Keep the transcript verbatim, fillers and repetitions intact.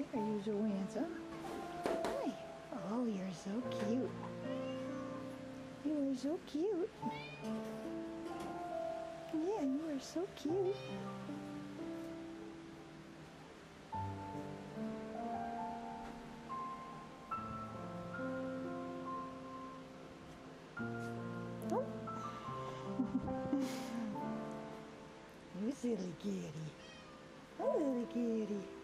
Are you Joanza? Hi. Oh, you're so cute. You are so cute. Yeah, you are so cute. Oh. You silly kitty. Oh, silly kitty.